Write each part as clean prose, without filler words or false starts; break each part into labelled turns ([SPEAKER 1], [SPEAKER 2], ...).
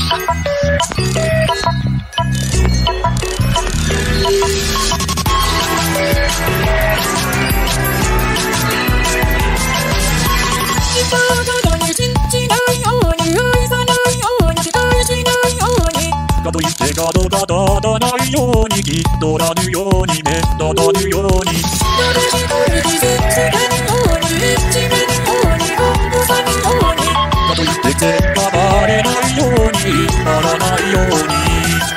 [SPEAKER 1] かといってガドが立たないように気取らぬように目立たぬように
[SPEAKER 2] 誰一人傷つけぬように地面ように起こさぬように
[SPEAKER 1] かといって結果バレないようにならないように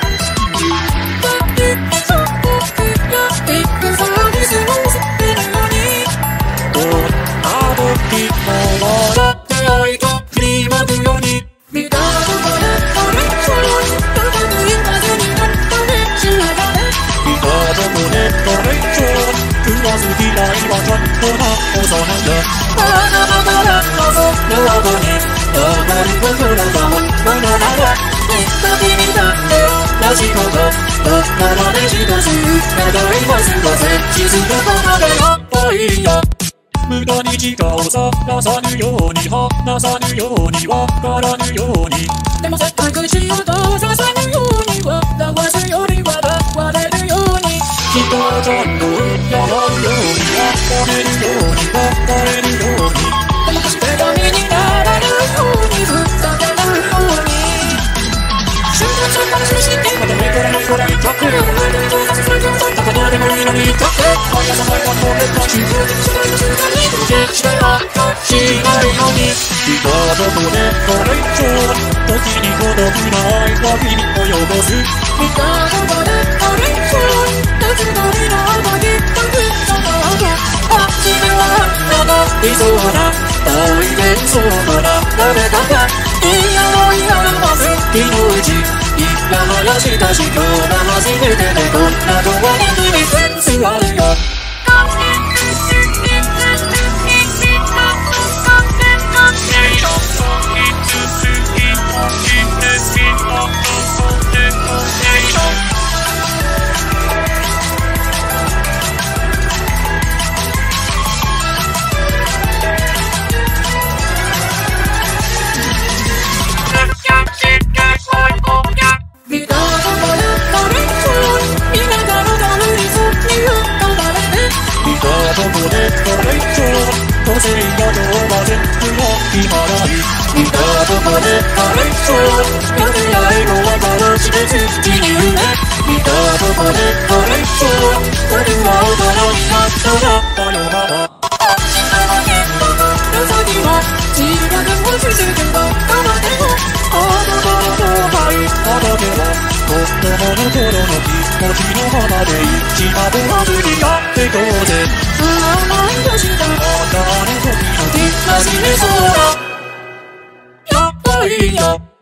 [SPEAKER 2] だってそう僕やってくサービスを捨てぬように
[SPEAKER 1] どんな時も笑って愛と振りまくように
[SPEAKER 2] 見たとこであれそう高く言わずになったねしながら
[SPEAKER 1] 見たとこでこれ以上食わず嫌いはちょっとな幼いだ
[SPEAKER 2] あなたから望むほどに残り心が本物なら時にだってラジコがどっからでしとす長いバスが設置することでやっぱりや
[SPEAKER 1] 無駄に時間をさらさぬように話さぬようにわからぬように
[SPEAKER 2] でも絶対口を閉ざさぬように笑わすより笑われるように
[SPEAKER 1] 人をちゃんとやらぬように褒めるように抱えるように
[SPEAKER 2] でも決してダメにならないようにふざけないように瞬間からしして
[SPEAKER 1] まためくらないこれにとってお前に盗撮するよそんなことでもいいのにとって毎朝毎晩これからししてはしないのにいたとこでこれ以上時に孤独な愛は君を汚す
[SPEAKER 2] 見たとこであれそう夏のりの甘ぎったくその後あ自分は流りそうな大変そうな誰かがいやろいやらます日のうちいら話したし今日が初めてでこんなとこに君センスあるよ
[SPEAKER 1] どこでこれ以上個性が上手全部の今ない見たとこでこれ以上やめないのはからしめず地に言うね見たとこでこれ以上これは大人になったらだよママ
[SPEAKER 2] 先は自分を続けたからでも
[SPEAKER 1] あなたの後輩あなたは子供の頃の気持ちのままで一まぼわずにやってこうぜ
[SPEAKER 2] 甘い年だ
[SPEAKER 1] あなたの時の
[SPEAKER 2] 真面目そうだ
[SPEAKER 1] やっぱりいいよ